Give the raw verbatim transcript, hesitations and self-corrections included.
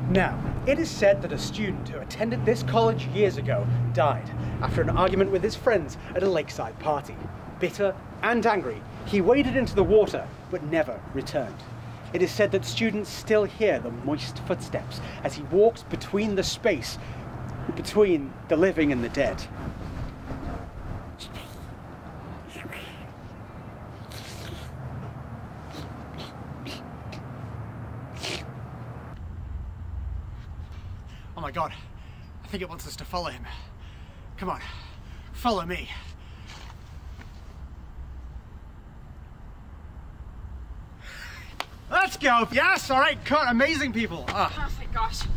Now, it is said that a student who attended this college years ago died after an argument with his friends at a lakeside party. Bitter and angry, he waded into the water but never returned. It is said that students still hear the moist footsteps as he walks between the space between the living and the dead. Oh my god, I think it wants us to follow him. Come on, follow me. Let's go! Yes, alright, cut, amazing people. Ah. Oh my gosh.